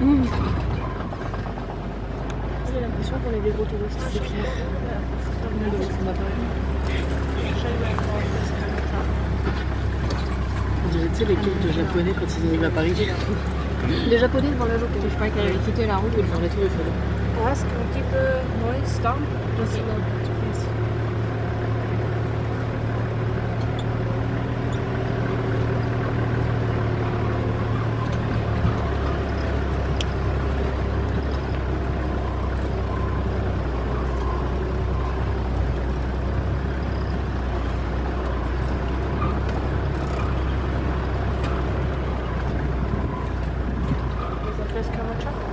J'ai l'impression qu'on est des gros touristes. C'est clair. On dirait, tu sais, les quêtes de japonais quand ils arrivent à Paris. Les japonais devant la Joconde. Je sais pas qu'elle avait quitté la route. Ils font la tour Eiffel. Est-ce qu'on peut stop? Just please. Is that first camera truck?